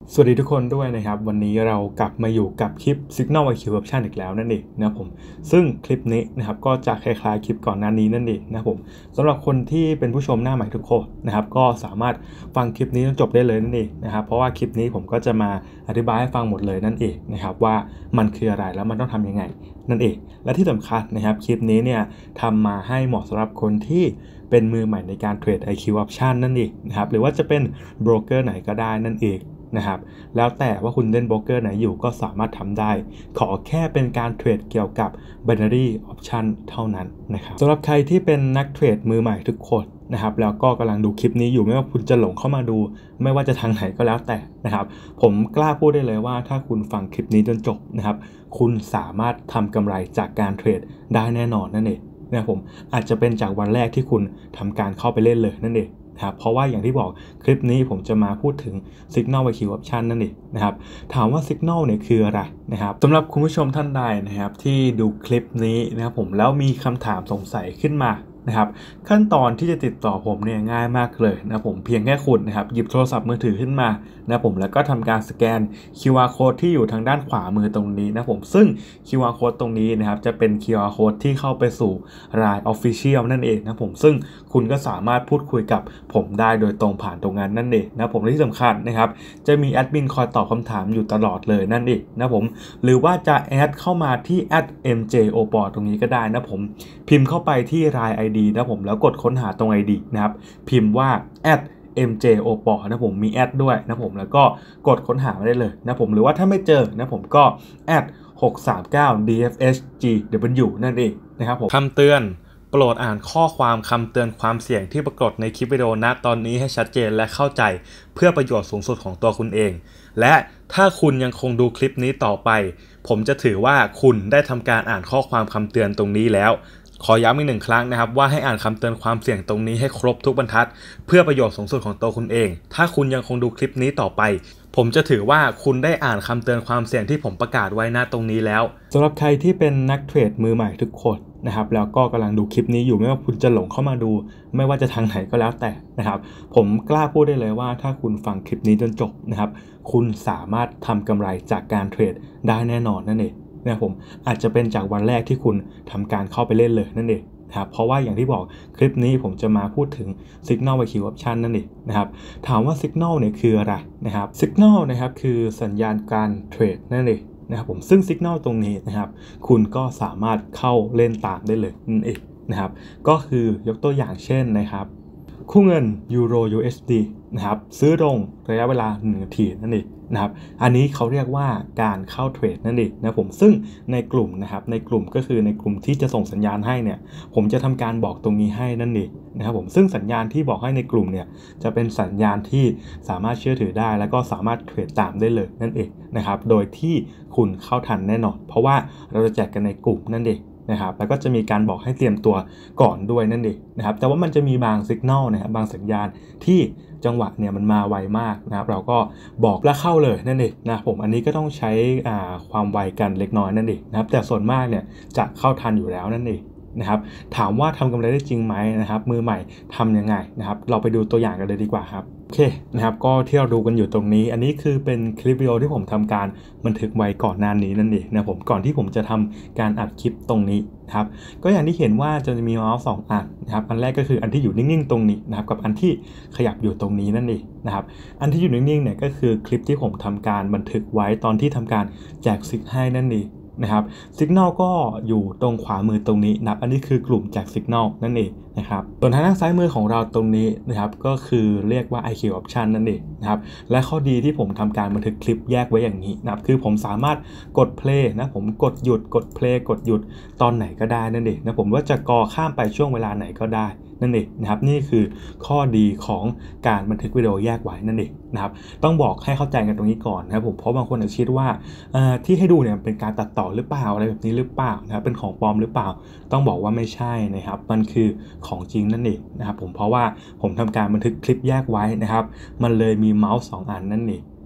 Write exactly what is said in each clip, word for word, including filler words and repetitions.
สวัสดีทุกคนด้วยนะครับวันนี้เรากลับมาอยู่กับคลิป Signal ไอ คิว Option อีกแล้วนั่นเองนะผมซึ่งคลิปนี้นะครับก็จะคล้ายๆคลิปก่อนหน้านี้นั่นเองนะผมสำหรับคนที่เป็นผู้ชมหน้าใหม่ทุกคนนะครับก็สามารถฟังคลิปนี้จนจบได้เลยนั่นเองนะครับเพราะว่าคลิปนี้ผมก็จะมาอธิบายให้ฟังหมดเลยนั่นเองนะครับว่ามันคืออะไรแล้วมันต้องทำยังไงนั่นเองและที่สำคัญนะครับคลิปนี้เนี่ยทำมาให้เหมาะสำหรับคนที่เป็นมือใหม่ในการเทรด ไอ คิว Option นั่นเองนะครับหรือว่าจะเป็นโบรกเกอร์ไหนก็ได้นั่นเองนะครับแล้วแต่ว่าคุณเล่นโบรกเกอร์ไหนอยู่ก็สามารถทำได้ขอแค่เป็นการเทรดเกี่ยวกับ binary option เท่านั้นนะครับสำหรับใครที่เป็นนักเทรดมือใหม่ทุกคนนะครับแล้วก็กำลังดูคลิปนี้อยู่ไม่ว่าคุณจะหลงเข้ามาดูไม่ว่าจะทางไหนก็แล้วแต่นะครับผมกล้าพูดได้เลยว่าถ้าคุณฟังคลิปนี้จนจบนะครับคุณสามารถทำกำไรจากการเทรดได้แน่นอนนั่นเองนะครับผมอาจจะเป็นจากวันแรกที่คุณทำการเข้าไปเล่นเลยนั่นเองนะครับเพราะว่าอย่างที่บอกคลิปนี้ผมจะมาพูดถึง Signal ไอ คิว Option นั่นเองนะครับถามว่า Signal เนี่ยคืออะไรนะครับสำหรับคุณผู้ชมท่านใดนะครับที่ดูคลิปนี้นะครับผมแล้วมีคำถามสงสัยขึ้นมานะครับขั้นตอนที่จะติดต่อผมเนี่ยง่ายมากเลยนะผมเพียงแค่คุณนะครับหยิบโทรศัพท์มือถือขึ้นมานะผมแล้วก็ทำการสแกน คิว อาร์ Code ที่อยู่ทางด้านขวามือตรงนี้นะผมซึ่ง คิว อาร์ Code ตรงนี้นะครับจะเป็น คิว อาร์ Code ที่เข้าไปสู่ ไลน์ Official นั่นเองนะผมซึ่งคุณก็สามารถพูดคุยกับผมได้โดยตรงผ่านตรงนั้นนั่นเองนะผมและที่สำคัญนะครับจะมีแอดมินคอยตอบคำถามอยู่ตลอดเลยนั่นเองนะผมหรือว่าจะแอดเข้ามาที่ แอท เอ็ม เจ โอ พี โอ ตรงนี้ก็ได้นะผมพิมพ์เข้าไปที่ ไลน์ ไอ ดี นะผมแล้วกดค้นหาตรง ไอ ดี นะครับพิมพ์ว่า แอท เอ็ม เจ โอ พี โอ นะผมมีแอดด้วยนะผมแล้วก็กดค้นหามาได้เลยนะผมหรือว่าถ้าไม่เจอนะผมก็แอดหกสามเก้า ดี เอฟ เอช จี ดับเบิลยู นั่นเองนะครับผมคำเตือนโปรดอ่านข้อความคำเตือนความเสี่ยงที่ปรากฏในคลิปวิดีโอณตอนนี้ให้ชัดเจนและเข้าใจเพื่อประโยชน์สูงสุดของตัวคุณเองและถ้าคุณยังคงดูคลิปนี้ต่อไปผมจะถือว่าคุณได้ทำการอ่านข้อความคำเตือนตรงนี้แล้วขอย้ำอีกหนึ่งครั้งนะครับว่าให้อ่านคำเตือนความเสี่ยงตรงนี้ให้ครบทุกบรรทัดเพื่อประโยชน์สูงสุดของตัวคุณเองถ้าคุณยังคงดูคลิปนี้ต่อไปผมจะถือว่าคุณได้อ่านคำเตือนความเสี่ยงที่ผมประกาศไว้ณตรงนี้แล้วสำหรับใครที่เป็นนักเทรดมือใหม่ทุกคนนะครับแล้วก็กำลังดูคลิปนี้อยู่ไม่ว่าคุณจะหลงเข้ามาดูไม่ว่าจะทางไหนก็แล้วแต่นะครับผมกล้าพูดได้เลยว่าถ้าคุณฟังคลิปนี้จนจบนะครับคุณสามารถทำกำไรจากการเทรดได้แน่นอนนั่นเองนะครับผมอาจจะเป็นจากวันแรกที่คุณทำการเข้าไปเล่นเลยนั่นเองครับเพราะว่าอย่างที่บอกคลิปนี้ผมจะมาพูดถึง Signal ไอ คิว Option นั่นเองนะครับถามว่า Signal เนี่ยคืออะไรนะครับ Signal นะครับคือสัญญาณการเทรดนั่นเองนะครับผมซึ่ง Signal ตรงนี้นะครับคุณก็สามารถเข้าเล่นตามได้เลยนั่นเองนะครับก็คือยกตัวอย่างเช่นนะครับคู่เงินยูโร ยู เอส ดี นะครับซื้อลงระยะเวลาหนึ่งนาทีนั่นเองนะครับอันนี้เขาเรียกว่าการเข้าเทรดนั่นเองนะผมซึ่งในกลุ่มนะครับในกลุ่มก็คือในกลุ่มที่จะส่งสัญญาณให้เนี่ยผมจะทำการบอกตรงนี้ให้นั่นเองนะครับผมซึ่งสัญญาณที่บอกให้ในกลุ่มเนี่ยจะเป็นสัญญาณที่สามารถเชื่อถือได้แล้วก็สามารถเทรดตามได้เลยนั่นเองนะครับโดยที่คุณเข้าทันแน่นอนเพราะว่าเราจะแจกกันในกลุ่มนั่นเองนะครับแล้วก็จะมีการบอกให้เตรียมตัวก่อนด้วยนั่นเองนะครับแต่ว่ามันจะมีบางสัญญาณนะครับบางสัญญาณที่จังหวะเนี่ยมันมาไวมากนะครับเราก็บอกแล้วเข้าเลยนั่นเองนะผมอันนี้ก็ต้องใช้ความไวกันเล็กน้อยนั่นเองนะครับแต่ส่วนมากเนี่ยจะเข้าทันอยู่แล้วนั่นเองนะครับถามว่าทำกำไรได้จริงไหมนะครับมือใหม่ทำยังไงนะครับเราไปดูตัวอย่างกันเลยดีกว่าครับโอเคนะครับก็ที่เราดูกันอยู่ตรงนี้อันนี้คือเป็นคลิปวิดีโอที่ผมทำการบันทึกไว้ก่อนหน้านี้นั่นเองนะผมก่อนที่ผมจะทำการอัดคลิปตรงนี้นะครับก็อย่างที่เห็นว่าจะมีเมาส์สองอันนะครับอันแรกก็คืออันที่อยู่นิ่งๆตรงนี้นะครับกับอันที่ขยับอยู่ตรงนี้นั่นเองนะครับอันที่อยู่นิ่งๆเนี่ยก็คือคลิปที่ผมทำการบันทึกไว้ตอนที่ทำการแจกซิกให้นั่นเองนะครับ Signal ก็อยู่ตรงขวามือตรงนี้นะครับอันนี้คือกลุ่มแจก Signal นั่นเองนะครับส่วนทางด้านซ้ายมือของเราตรงนี้นะครับก็คือเรียกว่า ไอ คิว Option นั่นเองนะครับและข้อดีที่ผมทำการบันทึกคลิปแยกไว้อย่างนี้นะครับคือผมสามารถกด play นะผมกดหยุดกด play กดหยุดตอนไหนก็ได้นั่นเองนะผมว่าจะกอข้ามไปช่วงเวลาไหนก็ได้นั่นเองนะครับนี่คือข้อดีของการบันทึกวิดีโอแยกไว้นั่นเองนะครับต้องบอกให้เข้าใจกันตรงนี้ก่อนนะครับผมเพราะบางคนอาจจะคิดว่าที่ให้ดูเนี่ยเป็นการตัดต่อหรือเปล่าอะไรแบบนี้หรือเปล่านะครับเป็นของปลอมหรือเปล่าต้องบอกว่าไม่ใช่นะครับมันคือของจริงนั่นเองนะครับผมเพราะว่าผมทำการบันทึกคลิปแยกไว้นะครับมันเลยมีเมาส์สองอันนั่นเอง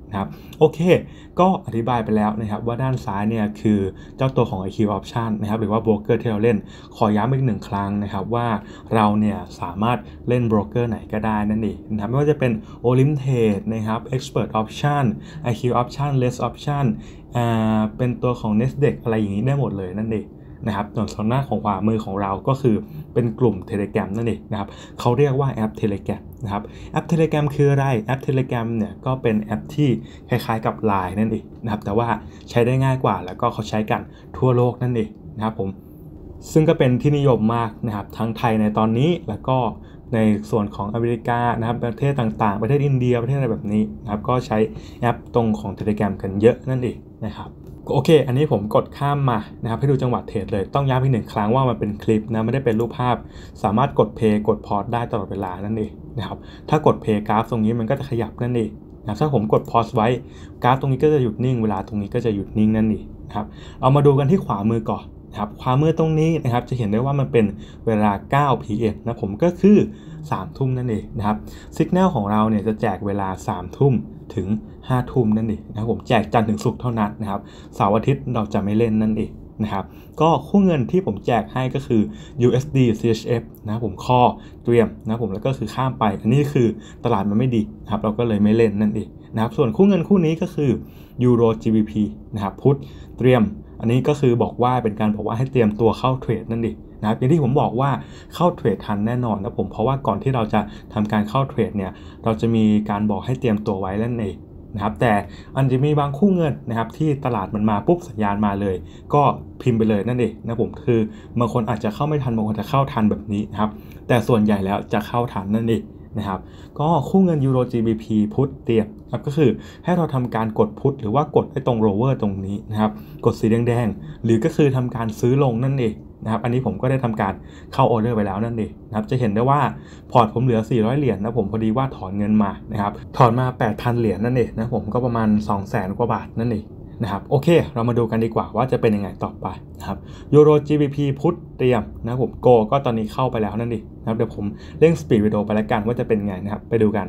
นะครับโอเคก็อธิบายไปแล้วนะครับว่าด้านซ้ายเนี่ยคือเจ้าตัวของ ไอ คิว Option นะครับหรือว่าโบรกเกอร์ที่เราเล่นขอย้ำอีกหนึ่งครั้งนะครับว่าเราเนี่ยสามารถเล่นโบรกเกอร์ไหนก็ได้นั่นเองนะครับไม่ว่าจะเป็น Olim Trade นะครับ Expert Option ไอ คิว Option Less Option อ่าเป็นตัวของ Nasdaq อะไรอย่างนี้ได้หมดเลยนั่นเองนะครับส่วนทางหน้าของขวามือของเราก็คือเป็นกลุ่ม Telegram นั่นเองนะครับเขาเรียกว่าแอป Telegram นะครับแอป Telegram คืออะไรแอป Telegram เนี่ยก็เป็นแอปที่คล้ายๆกับ ไลน์ นั่นเองนะครับแต่ว่าใช้ได้ง่ายกว่าแล้วก็เขาใช้กันทั่วโลกนั่นเองนะครับผมซึ่งก็เป็นที่นิยมมากนะครับทั้งไทยในตอนนี้แล้วก็ในส่วนของอเมริกานะครับประเทศต่างๆประเทศอินเดียประเทศอะไรแบบนี้นะครับก็ใช้แอปตรงของ Telegram กันเยอะนั่นเองนะครับโอเคอันนี้ผมกดข้ามมานะครับให้ดูจังหวะเทรดเลยต้องย้ำอีกหนึ่งครั้งว่ามันเป็นคลิปนะไม่ได้เป็นรูปภาพสามารถกดเพย์กดพอสได้ตลอดเวลานั่นเองนะครับถ้ากดเพย์กราฟตรงนี้มันก็จะขยับนั่นเองนะถ้าผมกดพอสไว้กราฟตรงนี้ก็จะหยุดนิ่งเวลาตรงนี้ก็จะหยุดนิ่งนั่นเองนะครับเอามาดูกันที่ขวามือก่อนนะครับขวามือตรงนี้นะครับจะเห็นได้ว่ามันเป็นเวลา เก้า พี เอ็ม นะผมก็คือสามทุ่มนั่นเองนะครับสัญญาณของเราเนี่ยจะแจกเวลาสามทุ่มถึงห้าทุ่มนั่นเองนะครับผมแจกจันทร์ถึงศุกร์เท่านั้นนะครับเสาร์อาทิตย์เราจะไม่เล่นนั่นเองนะครับก็คู่เงินที่ผมแจกให้ก็คือ ยู เอส ดี ซี เอช เอฟ นะครับผมข้อเตรียมนะผมแล้วก็คือข้ามไปอันนี้คือตลาดมันไม่ดีนะครับเราก็เลยไม่เล่นนั่นเองนะครับส่วนคู่เงินคู่นี้ก็คือ ยูโร จี บี พี นะครับพุทเตรียมอันนี้ก็คือบอกว่าเป็นการบอกว่าให้เตรียมตัวเข้าเทรดนั่นเองนะครับอย่างที่ผมบอกว่าเข้าเทรดทันแน่นอนนะผมเพราะว่าก่อนที่เราจะทำการเข้าเทรดเนี่ยเราจะมีการบอกให้เตรียมตัวไว้นั่นเองนะครับแต่อันจะมีบางคู่เงินนะครับที่ตลาดมันมาปุ๊บสัญญาณมาเลยก็พิมพ์ไปเลยนั่นเองนะผมคือบางคนอาจจะเข้าไม่ทันบางคนจะเข้าทันแบบนี้นะครับแต่ส่วนใหญ่แล้วจะเข้าทันนั่นเองนะครับก็คู่เงินยูโร จี บี พี พุทเตรียมครับก็คือให้เราทำการกดพุทหรือว่ากดให้ตรงโรเวอร์ตรงนี้นะครับกดสีแดงๆหรือก็คือทำการซื้อลงนั่นเองนะครับอันนี้ผมก็ได้ทำการเข้าออเดอร์ไปแล้วนั่นเองนะครับจะเห็นได้ว่าพอร์ตผมเหลือสี่ร้อยเหรียญนะผมพอดีว่าถอนเงินมานะครับถอนมา แปดพัน เหรียญนั่นเองนะผมก็ประมาณ สองแสน กว่าบาทนั่นเองนะครับโอเคเรามาดูกันดีกว่าว่าจะเป็นยังไงต่อไปนะครับยูโร จี บี พี พุทเตรียมนะผมโกก็ตอนนี้เข้าไปแล้วนั่นเองนะครับเดี๋ยวผมเร่งสปีดวิดีโอไปแล้วกันว่าจะเป็นไงนะครับไปดูกัน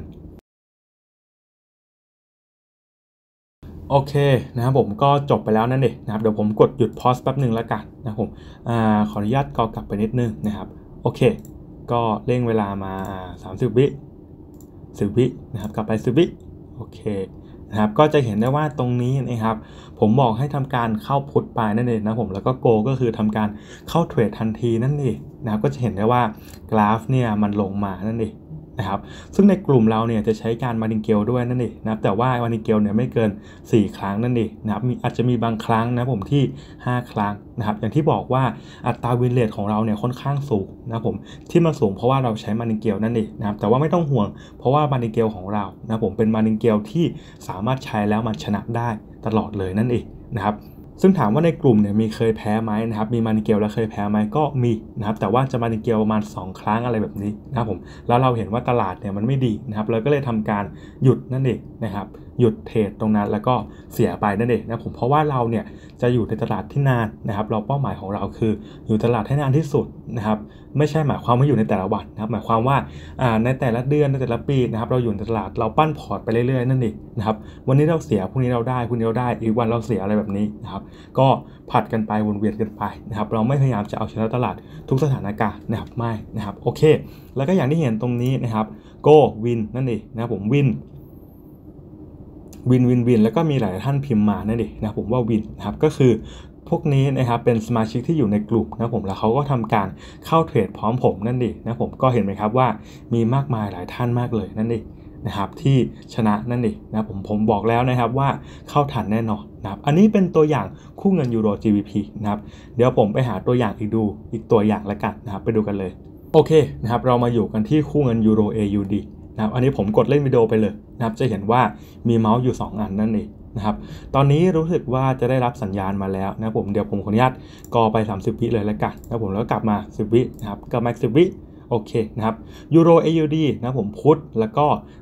โอเคนะครับผมก็จบไปแล้วนั่นเองนะครับเดี๋ยวผมกดหยุดพอสแป๊บหนึ่งแล้วกันนะผมอ่าขออนุญาตกอกลับไปนิดนึงนะครับโอเคก็เร่งเวลามาสามสิบวิสิบวินะครับกลับไปสิบวิโอเคนะครับก็จะเห็นได้ว่าตรงนี้นะครับผมบอกให้ทำการเข้าพุทไปนั่นเองนะผมแล้วก็โกก็คือทำการเข้าเทรดทันทีนั่นเองนะครับก็จะเห็นได้ว่ากราฟเนี่ยมันลงมานั่นเองนะครับซึ่งในกลุ่มเราเนี่ยจะใช้การมาร์ตินเกลด้วยนั่นเองนะครับแต่ว่ามาร์ตินเกลเนี่ยไม่เกินสี่ครั้งนั่นเองนะครับมีอาจจะมีบางครั้งนะผมที่ห้าครั้งนะครับอย่างที่บอกว่าอัตราวินเรทของเราเนี่ยค่อนข้างสูงนะผมที่มันสูงเพราะว่าเราใช้มาร์ตินเกลนั่นเองนะครับแต่ว่าไม่ต้องห่วงเพราะว่ามาร์ตินเกลของเรานะผมเป็นมาร์ตินเกลที่สามารถใช้แล้วมันชนะได้ตลอดเลยนั่นเองนะครับซึ่งถามว่าในกลุ่มเนี่ยมีเคยแพ้ไหมนะครับมีมาร์ตินเกลแล้วเคยแพ้ไหมก็มีนะครับแต่ว่าจะมาร์ตินเกลประมาณสองครั้งอะไรแบบนี้นะครับผมแล้วเราเห็นว่าตลาดเนี่ยมันไม่ดีนะครับเราก็เลยทำการหยุดนั่นเองนะครับหยุดเทรดตรงนั้นแล้วก็เสียไปนั่นเองนะผมเพราะว่าเราเนี่ยจะอยู่ในตลาดที่นานนะครับเราเป้าหมายของเราคืออยู่ตลาดให้นานที่สุดนะครับไม่ใช่หมายความว่าอยู่ในแต่ละวันนะครับหมายความว่าในแต่ละเดือนในแต่ละปีนะครับเราอยู่ในตลาดเราปั้นพอร์ตไปเรื่อยๆนั่นเองนะครับวันนี้เราเสียพรุ่งนี้เราได้พรุ่งนี้เราได้อีกวันเราเสียอะไรแบบนี้นะครับก็ผัดกันไปวนเวียนกันไปนะครับเราไม่พยายามจะเอาชนะตลาดทุกสถานการณ์นะครับไม่นะครับโอเคแล้วก็อย่างที่เห็นตรงนี้นะครับ go win นั่นเองนะครับผมวินวินวินวินแล้วก็มีหลายท่านพิมพ์มานั่นเองนะผมว่าวินนะครับก็คือพวกนี้นะครับเป็นสมาชิกที่อยู่ในกลุ่มนะผมแล้วเขาก็ทำการเข้าเทรดพร้อมผมนั่นเองนะผมก็เห็นไหมครับว่ามีมากมายหลายท่านมากเลยนั่นเองนะครับที่ชนะนั่นเองนะผมผมบอกแล้วนะครับว่าเข้าทันแน่นอนนะครับอันนี้เป็นตัวอย่างคู่เงินยูโร จี บี พี นะครับเดี๋ยวผมไปหาตัวอย่างอีกดูอีกตัวอย่างละกันนะครับไปดูกันเลยโอเคนะครับเรามาอยู่กันที่คู่เงินยูโร เอ ยู ดี นะครับอันนี้ผมกดเล่นวิดีโอไปเลยนะครับจะเห็นว่ามีเมาส์อยู่สองอันนั่นเองนะครับตอนนี้รู้สึกว่าจะได้รับสัญญาณมาแล้วนะผมเดี๋ยวผมขออนุญาตกอไปสามสิบวิเลยละกันนะผมแล้วกลับมาสิบวินะครับกลับมาสิบวิโอเคนะครับยูโร เอ ยู ดี นะผมพุทแล้วก็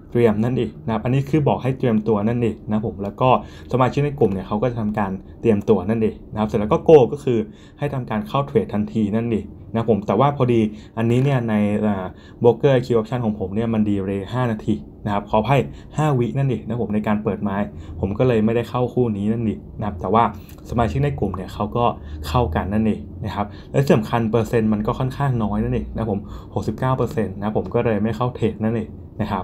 เตรียมนั่นเองนะครับอันนี้คือบอกให้เตรียมตัวนั่นเองนะผมแล้วก็สมาชิกในกลุ่มเนี่ยเขาก็จะทำการเตรียมตัวนั่นเองนะครับเสร็จแล้วก็ go ก็คือให้ทำการเข้าเทรดทันทีนั่นเองนะผมแต่ว่าพอดีอันนี้เนี่ยในโบรกเกอร์ ไอ คิว Option ของผมเนี่ยมันดีเลย์ห้านาทีนะครับขอให้ห้าวินั่นเองนะผมในการเปิดไม้ผมก็เลยไม่ได้เข้าคู่นี้นั่นเองนะครับแต่ว่าสมาชิกในกลุ่มเนี่ยเขาก็เข้ากันนั่นเองนะครับและสำคัญเปอร์เซ็นต์มันก็ค่อนข้างน้อยนั่นเองนะผม หกสิบเก้าเปอร์เซ็นต์ นะผมก็เลยไม่เข้าเทรดนั่นเองนะครับ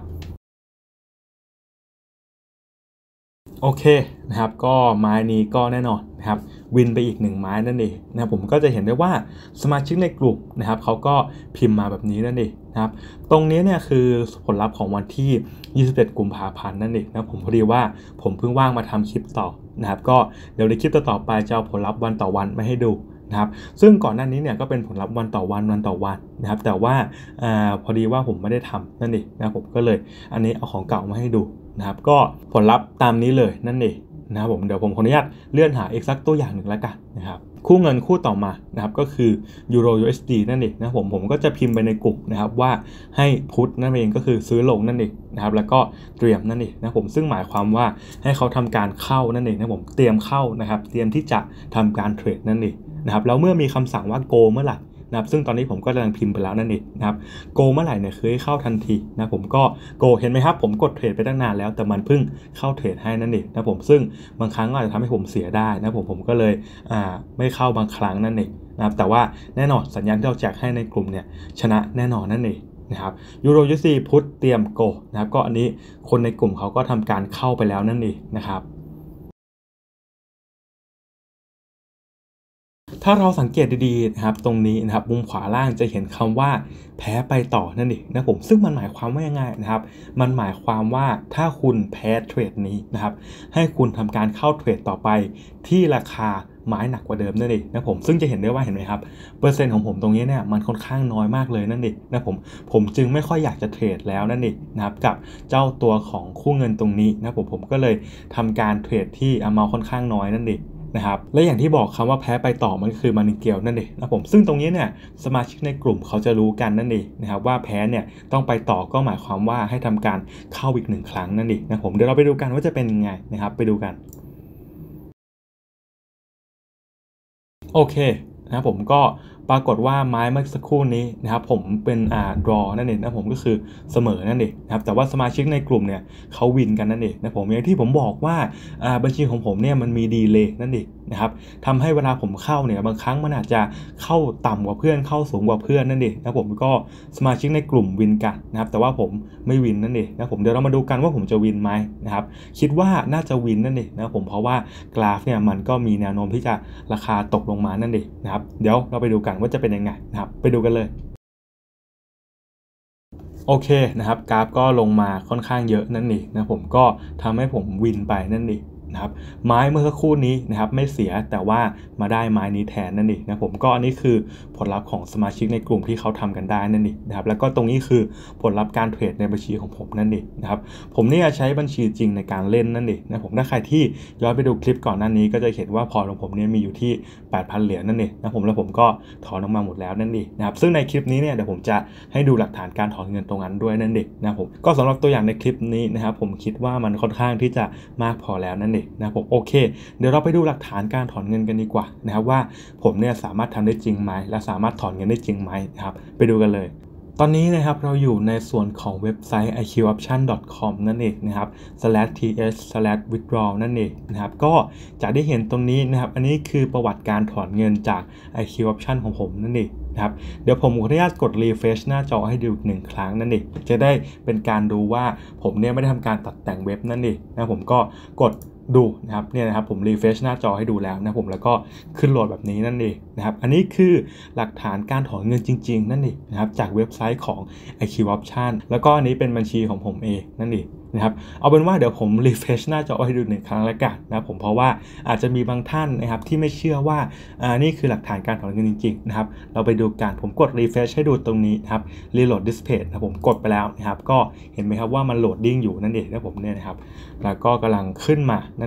โอเคนะครับก็ไม้นี้ก็แน่นอนนะครับวินไปอีกหนึ่งไม้นั่นเองนะครับผมก็จะเห็นได้ว่าสมาชิกในกลุ่มนะครับเขาก็พิมพ์มาแบบนี้นั่นเองนะครับตรงนี้เนี่ยคือผลลัพธ์ของวันที่ยี่สิบเอ็ดกุมภาพันธ์นั่นเองนะผมพอดีว่าผมเพิ่งว่างมาทำคลิปต่อนะครับก็เดี๋ยวในคลิปต่อไปจะเอาผลลัพธ์วันต่อวันมาให้ดูนะครับซึ่งก่อนหน้านี้เนี่ยก็เป็นผลลัพธ์วันต่อวันวันต่อวันนะครับแต่ว่าอ่าพอดีว่าผมไม่ได้ทำนั่นเองนะผมก็เลยอันนี้เอาของเก่ามาให้ดูนะครับก็ผลลัพธ์ตามนี้เลยนั่นเองนะครับผมเดี๋ยวผมขออนุญาตเลื่อนหาอีกสักตัวอย่างหนึ่งแล้วกันนะครับคู่เงินคู่ต่อมานะครับก็คือ Euro ยู เอส ดี นั่นเองนะผมผมก็จะพิมพ์ไปในกลุ่มนะครับว่าให้พุทนั่นเองก็คือซื้อลงนั่นเองนะครับแล้วก็เตรียมนั่นเองนะผมซึ่งหมายความว่าให้เขาทำการเข้านั่นเองนะผมเตรียมเข้านะครับเตรียมที่จะทำการเทรดนั่นเองนะครับแล้วเมื่อมีคำสั่งว่า go เมื่อไหร่นะครับซึ่งตอนนี้ผมก็กำลังพิมพ์ไปแล้วนั่นเองนะครับ go เมื่อไหร่เนี่ยคือให้เข้าทันทีนะผมก็ go เห็นไหมครับผมกดเทรดไปตั้งนานแล้วแต่มันเพิ่งเข้าเทรดให้นั่นเองนะผมซึ่งบางครั้งก็อาจจะทำให้ผมเสียได้นะผมผมก็เลยอ่าไม่เข้าบางครั้งนั่นเองนะครับแต่ว่าแน่นอนสัญญาณที่เราแจกให้ในกลุ่มเนี่ยชนะแน่นอนนั่นเองนะครับยูโรยูซีพุทเตรียม go นะครับก็อันนี้คนในกลุ่มเขาก็ทำการเข้าไปแล้วนั่นเองนะครับถ้าเราสังเกตดีๆนะครับตรงนี้นะครับมุมขวาล่างจะเห็นคำว่าแพ้ไปต่อนั่นเองนะผมซึ่งมันหมายความว่ายังไงนะครับมันหมายความว่าถ้าคุณแพ้เทรดนี้นะครับให้คุณทำการเข้าเทรดต่อไปที่ราคาไม้หนักกว่าเดิมนั่นเองนะผมซึ่งจะเห็นได้ว่าเห็นไหมครับเปอร์เซ็นต์ของผมตรงนี้เนี่ยมันค่อนข้างน้อยมากเลยนั่นเองนะผมผมจึงไม่ค่อยอยากจะเทรดแล้วนั่นเองนะครับกับเจ้าตัวของคู่เงินตรงนี้นะผมผมก็เลยทำการเทรดที่อเมาค่อนข้างน้อยนั่นเองนะครับและอย่างที่บอกคำว่าแพ้ไปต่อมันก็คือมันเกลียวนั่นเองนะผมซึ่งตรงนี้เนี่ยสมาชิกในกลุ่มเขาจะรู้กันนั่นเองนะครับว่าแพ้เนี่ยต้องไปต่อก็หมายความว่าให้ทำการเข้าอีกหนึ่งครั้งนั่นเองนะผมเดี๋ยวเราไปดูกันว่าจะเป็นยังไงนะครับไปดูกันโอเคนะผมก็ปรากฏว่าไม้เมื่อสักครู่นี้นะครับผมเป็นอ่า draw นั่นเองนะผมก็คือเสมอนั่นเองนะครับแต่ว่าสมาชิกในกลุ่มเนี่ยเขาวินกันนั่นเองนะผมอย่างที่ผมบอกว่าอ่าบัญชีของผมเนี่ยมันมีดีเลย์นั่นเองนะครับทำให้เวลาผมเข้าเนี่ยบางครั้งมันอาจจะเข้าต่ำกว่าเพื่อนเข้าสูงกว่าเพื่อนนั่นเองนะผมก็สมาชิกในกลุ่มวินกันนะครับแต่ว่าผมไม่วินนั่นเองนะผมเดี๋ยวเรามาดูกันว่าผมจะวินไหมนะครับคิดว่าน่าจะวินนั่นเองนะผมเพราะว่ากราฟเนี่ยมันก็มีแนวโน้มที่จะราคาตกลงมานั่นเองนะครับเดี๋ยวเราไปดูกันว่าจะเป็นยังไงนะครับไปดูกันเลยโอเคนะครับกราฟก็ลงมาค่อนข้างเยอะนั่นเองนะผมก็ทำให้ผมวินไปนั่นเองนะครับไม้เมื่อสักครู่นี้นะครับไม่เสียแต่ว่ามาได้ไม้นี้แทนนั่นเองนะผมก็อันนี้คือผลลัพธ์ของสมาชิกในกลุ่มที่เขาทำกันได้นั่นเองนะครับแล้วก็ตรงนี้คือผลลัพธ์การเทรดในบัญชีของผมนั่นเองนะครับผมเนี่ยใช้บัญชีจริงในการเล่นนั่นเองนะผมถ้าใครที่ย้อนไปดูคลิปก่อนหน้านี้ก็จะเห็นว่าพอร์ตของผมเนี่ยมีอยู่ที่ แปดพัน เหรียญนั่นเองนะผมแล้วผมก็ถอนออกมาหมดแล้วนั่นเองนะครับซึ่งในคลิปนี้เนี่ยเดี๋ยวผมจะให้ดูหลักฐานการถอนเงินตรงนั้นด้วยนั่นเองนะผมก็สำหรับตัวอย่างในคลิปนี้นะครับผมคิดว่ามันค่อนข้างที่จะมากพอแล้วนั่นเองนะผมโอเคเดี๋ยวเราไปดูหลักฐานการถอนเงินกันดีกว่านะครับว่าผมเนี่ยสามารถทำได้จริงไหมและสามารถถอนเงินได้จริงไหมนะครับไปดูกันเลยตอนนี้นะครับเราอยู่ในส่วนของเว็บไซต์ ไอ คิว option ดอท คอม นั่นเองนะครับ slash ที เอช slash วิดดรอ นั่นเองนะครับก็จะได้เห็นตรงนี้นะครับอันนี้คือประวัติการถอนเงินจาก ไอ คิว option ของผมนั่นเองนะครับเดี๋ยวผมขออนุญาตกด refresh หน้าจอให้ดูอีกหนึ่งครั้งนั่นเองจะได้เป็นการดูว่าผมเนี่ยไม่ได้ทำการตัดแต่งเว็บนั่นเองนะผมก็กดดูนะครับเนี่ยนะครับผม refresh หน้าจอให้ดูแล้วนะผมแล้วก็ขึ้นโหลดแบบนี้นั่นเองนะครับอันนี้คือหลักฐานการถอนเงินจริงๆนั่นเองนะครับจากเว็บไซต์ของ ไอ คิว Option แล้วก็อันนี้เป็นบัญชีของผมเองนั่นเองนะครับเอาเป็นว่าเดี๋ยวผม refresh หน้าจอให้ดูหนึ่งครั้งแล้วกันนะผมเพราะว่าอาจจะมีบางท่านนะครับที่ไม่เชื่อว่าอ่านี่คือหลักฐานการถอนเงินจริงๆนะครับเราไปดูกันผมกด refresh ให้ดูตรงนี้นะครับ reload this page นะผมกดไปแล้วนะครับก็เห็นไหมครับว่ามันโหลดดิ้งอยู่นั่นเองนะผมเนี่ยนะครับแล้วก็กำลังขึ้นมานั่นเอง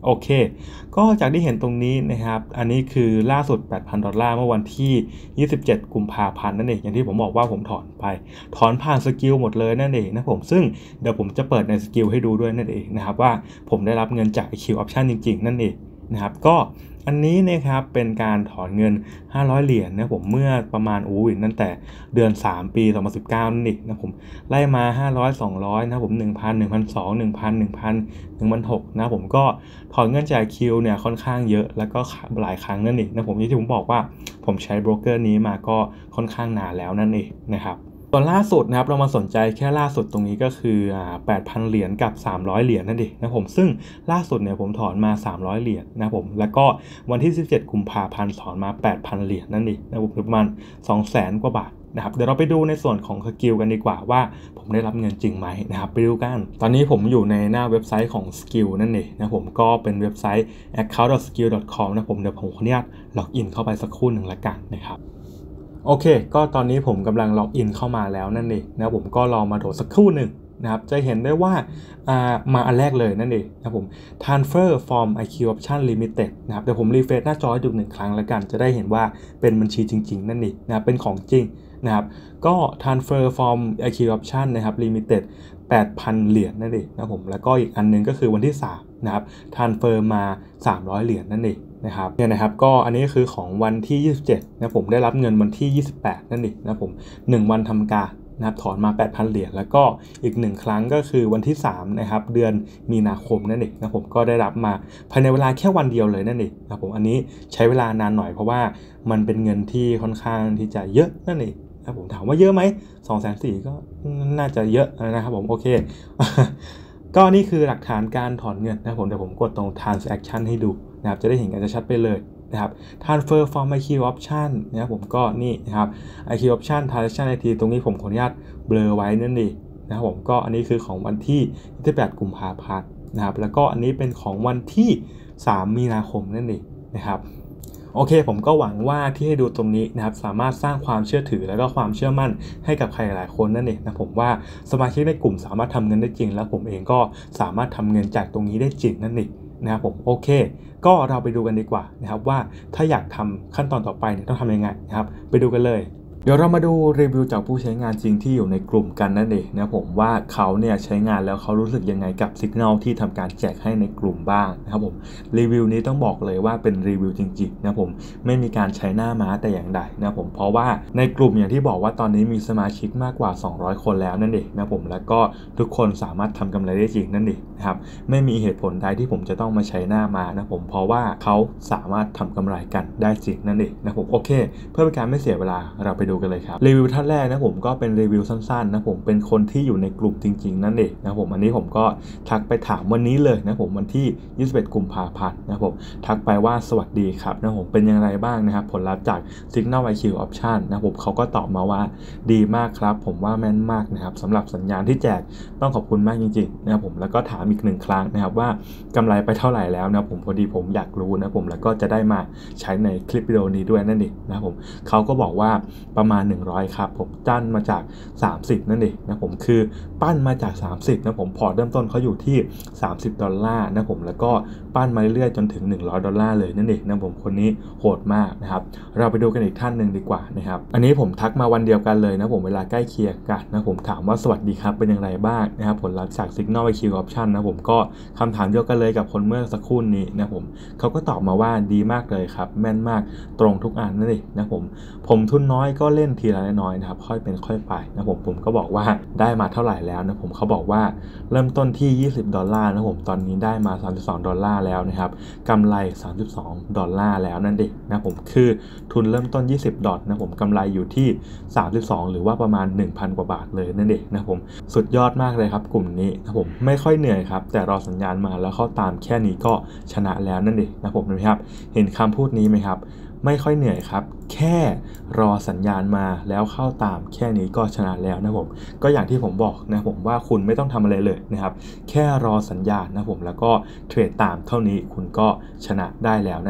โอเคก็จากที่เห็นตรงนี้นะครับอันนี้คือล่าสุด แปดพัน ดอลลาร์เมื่อวันที่ยี่สิบเจ็ดกุมภาพันธ์นั่นเองอย่างที่ผมบอกว่าผมถอนไปถอนผ่านสกิลหมดเลยนั่นเองนะผมซึ่งเดี๋ยวผมจะเปิดในสกิลให้ดูด้วยนั่นเองนะครับว่าผมได้รับเงินจาก ไอ คิว Option จริงๆนั่นเองนะครับก็อันนี้นะครับเป็นการถอนเงินห้าร้อยเหรียญนะผมเมื่อประมาณอู้ยตั้งแต่เดือนสามปีสองพันสิบเก้านั่นเองนะผมไล่มาห้าร้อย สองร้อยนะผม หนึ่งพัน หนึ่งพันสองร้อย หนึ่งพัน หนึ่งพัน หนึ่งพันหกร้อยนะผมก็ถอนเงินจากคิวเนี่ยค่อนข้างเยอะแล้วก็หลายครั้งนั่นเองนะผมที่ผมบอกว่าผมใช้โบรกเกอร์นี้มาก็ค่อนข้างนานแล้วนั่นเองนะครับตอนล่าสุดนะครับเรามาสนใจแค่ล่าสุดตรงนี้ก็คืออ่า แปดพัน เหรียญกับสามร้อยเหรียญนั่นเองนะผมซึ่งล่าสุดเนี่ยผมถอนมาสามร้อยเหรียญนะผมแล้วก็วันที่สิบเจ็ดกุมภาพันธ์ถอนมา แปดพัน เหรียญนั่นเองนะผมประมาณ สองแสน กว่าบาทนะครับเดี๋ยวเราไปดูในส่วนของสกิลกันดีกว่าว่าผมได้รับเงินจริงไหมนะครับไปดูกันตอนนี้ผมอยู่ในหน้าเว็บไซต์ของสกิลนั่นเองนะผมก็เป็นเว็บไซต์ แอคเคาท์ ดอท สกิล ดอท คอม นะผมเดี๋ยวผมขออนุญาตล็อกอินเข้าไปสักครู่หนึ่งละกันนะครับโอเคก็ตอนนี้ผมกำลังล็อกอินเข้ามาแล้วนั่นเองนะผมก็ลองมาโหลดสักครู่หนึ่งนะครับจะเห็นได้ว่าอ่ามาอันแรกเลยนั่นเองนะผม transfer from ไอ คิว option limited นะครับเดี๋ยวผมรีเฟรชหน้าจอให้ดูหนึ่งครั้งแล้วกันจะได้เห็นว่าเป็นบัญชีจริงๆนั่นเองนะเป็นของจริงนะครับก็ transfer from ไอ คิว option นะครับ limited แปดพัน เหรียญนั่นเองนะผมแล้วก็อีกอันนึงก็คือวันที่สามนะครับ transfer มาสามร้อยเหรียญนั่นเองนะครับเนี่ยนะครับก็อันนี้คือของวันที่ยี่สิบเจ็ดนะผมได้รับเงินวันที่ยี่สิบแปดนั่นเองนะผมหนึ่งวันทำการนะครับถอนมา แปดพัน เหรียญแล้วก็อีกหนึ่งครั้งก็คือวันที่สามนะครับเดือนมีนาคมนั่นเองนะผมก็ได้รับมาภายในเวลาแค่วันเดียวเลยนั่นเองนะผมอันนี้ใช้เวลานานหน่อยเพราะว่ามันเป็นเงินที่ค่อนข้างที่จะเยอะนั่นเองนะผมถามว่าเยอะไหม สองแสนสี่หมื่น ก็น่าจะเยอะนะครับผมโอเค ก็นี่คือหลักฐานการถอนเงินนะผมเดี๋ยวผมกดตรง transaction ให้ดูนะครับจะได้เห็นกันจะชัดไปเลยนะครับ transfer from ไอ คิว option นะครับผมก็นี่นะครับ ไอ คิว option transaction ไอ ที ตรงนี้ผมขออนุญาตเบลอไว้นั่นเองนะครับผมก็อันนี้คือของวันที่ยี่สิบแปดกุมภาพันธ์นะครับแล้วก็อันนี้เป็นของวันที่สามมีนาคมนั่นเองนะครับโอเคผมก็หวังว่าที่ให้ดูตรงนี้นะครับสามารถสร้างความเชื่อถือและก็ความเชื่อมั่นให้กับใครหลายคนนั่นเองนะผมว่าสมาชิกในกลุ่มสามารถทำเงินได้จริงแล้วผมเองก็สามารถทำเงินจากตรงนี้ได้จริงนั่นเองนะครับผมโอเคก็เราไปดูกันดีกว่านะครับว่าถ้าอยากทำขั้นตอนต่อไปเนี่ยต้องทำยังไงนะครับไปดูกันเลยเดี๋ยวเรามาดูรีวิวจากผู้ใช้งานจริงที่อยู่ในกลุ่มกันนั่นเองนะผมว่าเขาเนี่ยใช้งานแล้วเขารู้สึกยังไงกับ Signal ที่ทำการแจกให้ในกลุ่มบ้างนะครับผมรีวิวนี้ต้องบอกเลยว่าเป็นรีวิวจริงๆนะผมไม่มีการใช้หน้าม้าแต่อย่างใดนะผมเพราะว่าในกลุ่มอย่างที่บอกว่าตอนนี้มีสมาชิกมากกว่าสองร้อยคนแล้วนั่นเองนะผมแล้วก็ทุกคนสามารถทำกำไรได้จริงนั่นเองนะครับไม่มีเหตุผลใดที่ผมจะต้องมาใช้หน้าม้านะผมเพราะว่าเขาสามารถทำกำไรกันได้จริงนั่นเองนะผมโอเคเพื่อเป็นการไม่เสียเวลาเราไปดูกันเลยครับรีวิวท่านแรกนะผมก็เป็นรีวิวสั้นๆนะผมเป็นคนที่อยู่ในกลุ่มจริงๆนั่นเองนะผมอันนี้ผมก็ทักไปถามวันนี้เลยนะผมวันที่ยี่สิบเอ็ดกุมภาพันธ์นะผมทักไปว่าสวัสดีครับนะผมเป็นยังไงบ้างนะครับผลลัพธ์จาก Signal ไอ คิว Option นะผมเขาก็ตอบมาว่าดีมากครับผมว่าแม่นมากนะครับสำหรับสัญญาณที่แจกต้องขอบคุณมากจริงๆนะผมแล้วก็ถามอีกหนึ่งครั้งนะครับว่ากำไรไปเท่าไหร่แล้วนะผมพอดีผมอยากรู้นะผมแล้วก็จะได้มาใช้ในคลิปวิดีโอนี้ด้วยนั่นเองนะผมเขาก็บอกว่าประมาณหนึ่งร้อยครับผมปั้นมาจากสามสิบนั่นเองนะผมคือปั้นมาจากสามสิบนะผมพอร์ตเริ่มต้นเขาอยู่ที่สามสิบดอลลาร์นะผมแล้วก็ปั้นมาเรื่อยๆจนถึงหนึ่งร้อยดอลลาร์เลยนั่นเองนะผมคนนี้โหดมากนะครับเราไปดูกันอีกท่านหนึ่งดีกว่านะครับอันนี้ผมทักมาวันเดียวกันเลยนะผมเวลาใกล้เคียงกันนะผมถามว่าสวัสดีครับเป็นอย่างไรบ้างนะครับผลลัพธ์จาก Signal ไอ คิว Option นะผมก็คำถามเดียวกันเลยกับคนเมื่อสักครู่นี้นะผมเขาก็ตอบมาว่าดีมากเลยครับแม่นมากตรงทุกอันนั่นเองนะผมผมทุนน้อยก็เล่นทีละน้อยๆนะครับค่อยเป็นค่อยไปนะผมผมก็บอกว่าได้มาเท่าไหร่แล้วนะผมเขาบอกว่าเริ่มต้นที่ยี่สิบดอลลาร์นะผมตอนนี้ได้มาสามสิบสองดอลลาร์แล้วนะครับกำไรสามสิบสองดอลลาร์แล้วนั่นเองนะผมคือทุนเริ่มต้นยี่สิบดอลนะผมกำไรอยู่ที่สามสิบสองหรือว่าประมาณ หนึ่งพัน กว่าบาทเลยนั่นเองนะผมสุดยอดมากเลยครับกลุ่มนี้นะผมไม่ค่อยเหนื่อยครับแต่รอสัญญาณมาแล้วเข้าตามแค่นี้ก็ชนะแล้วนั่นเองนะผมนะครับเห็นคำพูดนี้ไหมครับไม่ค่อยเหนื่อยครับแค่รอสัญญาณมาแล้วเข้าตามแค่นี้ก็ชนะแล้วนะผมก็อย่างที่ผมบอกนะผมว่าคุณไม่ต้องทำอะไรเลยนะครับแค่รอสัญญาณนะผมแล้วก็เทรดตามเท่านี้คุณก็ชนะได้แล้วนั่นเอง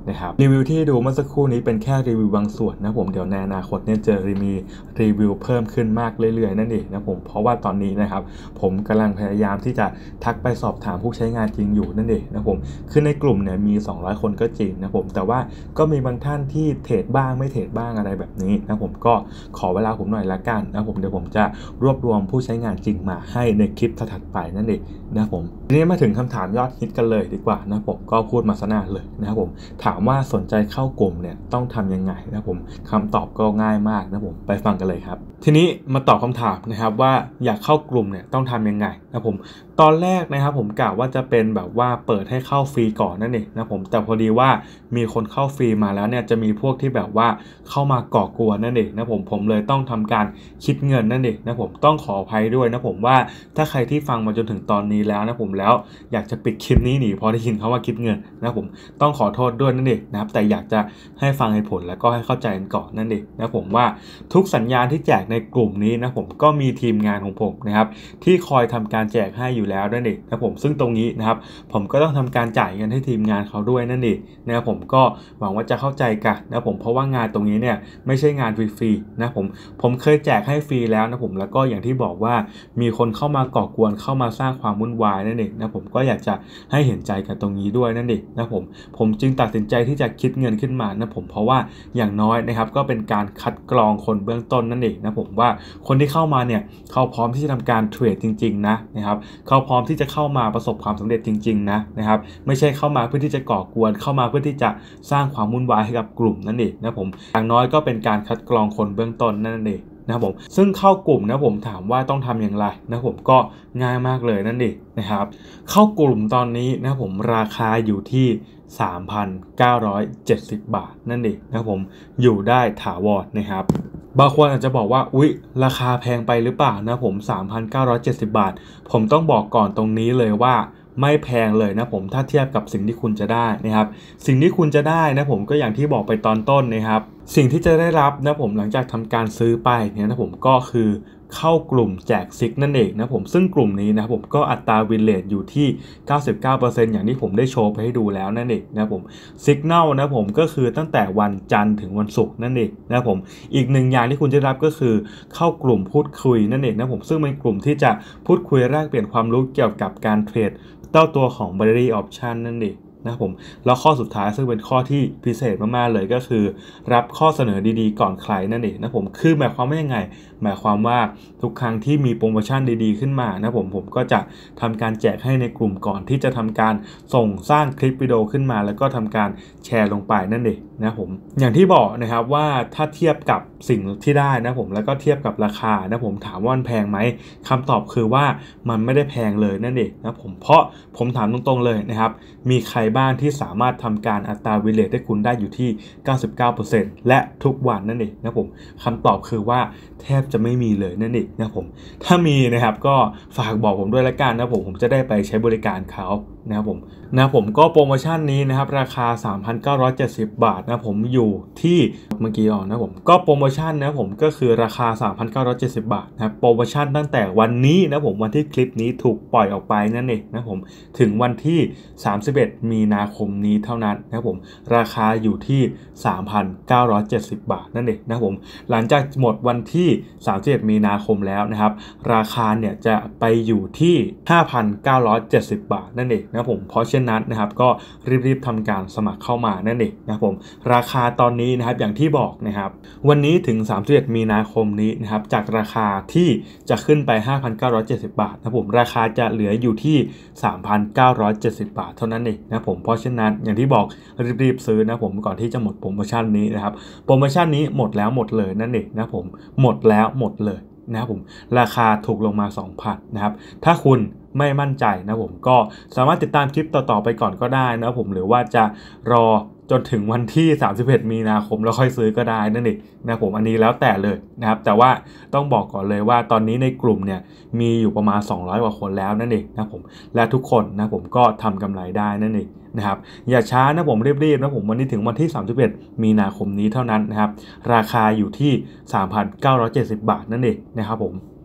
นะครับรีวิวที่ดูเมื่อสักครู่นี้เป็นแค่รีวิวบางส่วนนะผมเดี๋ยวในอนาคตเนี่ยจะมีรีวิวเพิ่มขึ้นมากเรื่อยๆนั่นเองนะผมเพราะว่าตอนนี้นะครับผมกำลังพยายามที่จะทักไปสอบถามผู้ใช้งานจริงอยู่นั่นเองนะผมคือในกลุ่มเนี่ยมีสองร้อยคนก็จริงนะผมแต่ว่าก็มีบางท่านที่เทรดบ้างไม่เทรดบ้างอะไรแบบนี้นะผมก็ขอเวลาผมหน่อยละกันนะผมเดี๋ยวผมจะรวบรวมผู้ใช้งานจริงมาให้ในคลิปถัดไปนั่นเองนะผมทีนี้มาถึงคำถามยอดฮิตกันเลยดีกว่านะผมก็พูดมาซะนานเลยนะครับผมถามว่าสนใจเข้ากลุ่มเนี่ยต้องทำยังไงนะผมคำตอบก็ง่ายมากนะผมไปฟังกันเลยครับทีนี้มาตอบคำถามนะครับว่าอยากเข้ากลุ่มเนี่ยต้องทำยังไงนะผมตอนแรกนะครับผมกะว่าจะเป็นแบบว่าเปิดให้เข้าฟรีก่อนนั่นเองนะผมแต่พอดีว่ามีคนเข้าฟรีมาแล้วเนี่ยจะมีพวกที่แบบว่าเข้ามาก่อกวนนั่นเองนะผมผมเลยต้องทำการคิดเงินนั่นเองนะผมต้องขออภัยด้วยนะผมว่าถ้าใครที่ฟังมาจนถึงตอนนี้แล้วนะผมแล้วอยากจะปิดคลิปนี้หนีพอได้ยินเขาว่าคิดเงินนะผมต้องขอโทษด้วยนั่นเองนะครับแต่อยากจะให้ฟังเหตุผลแล้วก็ให้เข้าใจกันก่อนนั่นเองนะผมว่าทุกสัญญาณที่แจกในกลุ่มนี้นะผมก็มีทีมงานของผมนะครับที่คอยทำการแจกให้อยู่แล้วนั่นเองนะผมซึ่งตรงนี้นะครับผมก็ต้องทำการจ่ายเงินให้ทีมงานเขาด้วยนั่นเองนะครับผมก็หวังว่าจะเข้าใจกันนะผมเพราะว่างานตรงนี้เนี่ยไม่ใช่งานฟรีๆนะผมผมเคยแจกให้ฟรีแล้วนะผมแล้วก็อย่างที่บอกว่ามีคนเข้ามาก่อกวนเข้ามาสร้างความวุ่นวายนั่นเองนะผมก็อยากจะให้เห็นใจกันตรงนี้ด้วยนั่นเองนะผมผมจึงตัดสินใจที่จะคิดเงินขึ้นมานะผมเพราะว่าอย่างน้อยนะครับก็เป็นการคัดกรองคนเบื้องต้นนั่นเองนะผมว่าคนที่เข้ามาเนี่ยเขาพร้อมที่จะทำการเทรดจริงๆนะนะครับเขาพร้อมที่จะเข้ามาประสบความสำเร็จจริงๆนะนะครับไม่ใช่เข้ามาเพื่อที่จะก่อกวนเข้ามาเพื่อที่จะสร้างความวุ่นวายให้กับกลุ่มนั่นเองนะผมอย่างน้อยก็เป็นการคัดกรองคนเบื้องต้นนั่นเองนะผมซึ่งเข้ากลุ่มนะผมถามว่าต้องทำอย่างไรนะผมก็ง่ายมากเลยนั่นเองนะครับเข้ากลุ่มตอนนี้นะผมราคาอยู่ที่ สามพันเก้าร้อยเจ็ดสิบ บาทนั่นเองนะผมอยู่ได้ถาวรนะครับบางคนอาจจะบอกว่าอุ๊ยราคาแพงไปหรือเปล่านะผม สามพันเก้าร้อยเจ็ดสิบ บาทผมต้องบอกก่อนตรงนี้เลยว่าไม่แพงเลยนะผมถ้าเทียบกับสิ่งที่คุณจะได้นะครับสิ่งที่คุณจะได้นะผมก็อย่างที่บอกไปตอนต้นนะครับสิ่งที่จะได้รับนะผมหลังจากทำการซื้อไปเนี่ยนะผมก็คือเข้ากลุ่มแจกซิกนั่นเองนะผมซึ่งกลุ่มนี้นะผมก็อัตราวินเรทอยู่ที่ เก้าสิบเก้าเปอร์เซ็นต์ อย่างที่ผมได้โชว์ไปให้ดูแล้วนั่นเองนะผมซิกแนลนะผมก็คือตั้งแต่วันจันทร์ถึงวันศุกร์นั่นเองนะผมอีกหนึ่งอย่างที่คุณจะรับก็คือเข้ากลุ่มพูดคุยนั่นเองนะผมซึ่งเป็นกลุ่มที่จะพูดคุยแลกเปลี่ยนความรู้เกี่ยวกับการเทรดเต้าตัวของ Binary Option นั่นเองนะผมแล้วข้อสุดท้ายซึ่งเป็นข้อที่พิเศษมากๆเลยก็คือรับข้อเสนอดีๆก่อนใครนั่นเองนะผมคือหมายความว่ายังไงหมายความว่าทุกครั้งที่มีโปรโมชั่นดีๆขึ้นมานะผมผมก็จะทำการแจกให้ในกลุ่มก่อนที่จะทำการส่งสร้างคลิปวิดีโอขึ้นมาแล้วก็ทำการแชร์ลงไปนั่นเองนะผมอย่างที่บอกนะครับว่าถ้าเทียบกับสิ่งที่ได้นะผมแล้วก็เทียบกับราคานะผมถามว่ามันแพงไหมคำตอบคือว่ามันไม่ได้แพงเลยนั่นเองนะผมเพราะผมถามตรงๆเลยนะครับมีใครบ้างที่สามารถทำการอัตราวินเรทให้คุณได้อยู่ที่ เก้าสิบเก้าเปอร์เซ็นต์ และทุกวันนั่นเองนะผมคำตอบคือว่าแทบจะไม่มีเลยนั่นเองนะผมถ้ามีนะครับก็ฝากบอกผมด้วยละกันนะผมผมจะได้ไปใช้บริการเขานะครับผมนะผมก็โปรโมชั่นนี้นะครับราคา สามพันเก้าร้อยเจ็ดสิบ บาทนะผมอยู่ที่เมื่อกี้อ่อนนะผมก็โปรโมชั่นนะผมก็คือราคา สามพันเก้าร้อยเจ็ดสิบ บาทนะครับโปรโมชั่นตั้งแต่วันนี้นะผมวันที่คลิปนี้ถูกปล่อยออกไปนั่นเองนะผมถึงวันที่สามสิบเอ็ดมีนาคมนี้เท่านั้นนะผมราคาอยู่ที่ สามพันเก้าร้อยเจ็ดสิบ บาทนั่นเองนะผมหลังจากหมดวันที่สามสิบเอ็ดมีนาคมแล้วนะครับราคาเนี่ยจะไปอยู่ที่ ห้าพันเก้าร้อยเจ็ดสิบ บาทนั่นเองนะผมเพราะฉะนั้นนะครับก็รีบๆทำการสมัครเข้ามานั่นเองนะผมราคาตอนนี้นะครับอย่างที่บอกนะครับวันนี้ถึงสามสิบเอ็ดมีนาคมนี้นะครับจากราคาที่จะขึ้นไป ห้าพันเก้าร้อยเจ็ดสิบ บาทนะผมราคาจะเหลืออยู่ที่ สามพันเก้าร้อยเจ็ดสิบ บาทเท่านั้นเองนะผมเพราะฉะนั้นอย่างที่บอกรีบๆซื้อนะผมก่อนที่จะหมดโปรโมชั่นนี้นะครับโปรโมชั่นนี้หมดแล้วหมดเลยนั่นเองนะผมหมดแล้วหมดเลยนะครับผมราคาถูกลงมา สองพัน นะครับถ้าคุณไม่มั่นใจนะผมก็สามารถติดตามคลิปต่อๆไปก่อนก็ได้นะผมหรือว่าจะรอจนถึงวันที่สามสิบเอ็ดมีนาคมแล้วค่อยซื้อก็ได้นั่นเองนะผมอันนี้แล้วแต่เลยนะครับแต่ว่าต้องบอกก่อนเลยว่าตอนนี้ในกลุ่มเนี่ยมีอยู่ประมาณสองร้อยกว่าคนแล้วนั่นเองนะผมและทุกคนนะผมก็ทำกำไรได้นั่นเองนะครับอย่าช้านะผมรีบๆนะผมวันนี้ถึงวันที่สามสิบเอ็ดมีนาคมนี้เท่านั้นนะครับราคาอยู่ที่ สามพันเก้าร้อยเจ็ดสิบ บาทนั่นเองนะครับผม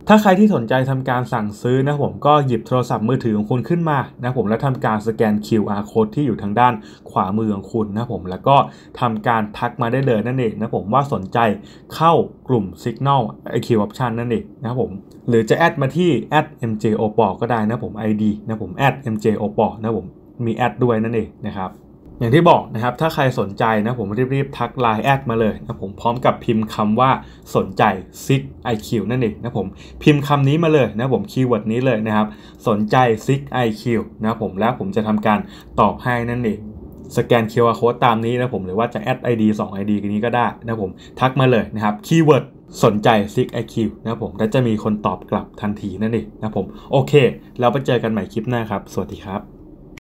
ถ้าใครที่สนใจทำการสั่งซื้อนะผมก็หยิบโทรศัพท์มือถือของคุณขึ้นมานะผมแล้วทำการสแกน คิว อาร์ Code ที่อยู่ทางด้านขวามือของคุณนะผมแล้วก็ทำการทักมาได้เลยนั่นเองนะผมว่าสนใจเข้ากลุ่ม Signal ไอ คิว Option นั่นเองนะผมหรือจะแอดมาที่ แอท เอ็ม เจ โอ พี โอ ก็ได้นะผม ไอ ดี นะผม แอท เอ็ม เจ โอ พี โอ นะผมมีแอดด้วยนั่นเองนะครับอย่างที่บอกนะครับถ้าใครสนใจนะผมรีบๆทัก ไลน์ แอดมาเลยนะผมพร้อมกับพิมพ์คำว่าสนใจ ซิก ไอ คิว นั่นเองนะผมพิมพ์คำนี้มาเลยนะผมคีย์เวิร์ดนี้เลยนะครับสนใจ ซิก ไอ คิว นะผมแล้วผมจะทำการตอบให้นั่นเองสแกน คิว อาร์ Code ตามนี้นะผมหรือว่าจะแอด ไอ ดี สอง ไอ ดี กันนี้ก็ได้นะผมทักมาเลยนะครับคีย์เวิร์ดสนใจ ซิก ไอ คิว นะผมและจะมีคนตอบกลับทันทีนั่นเองนะผมโอเคแล้วไปเจอกันใหม่คลิปหน้าครับสวัสดีครับ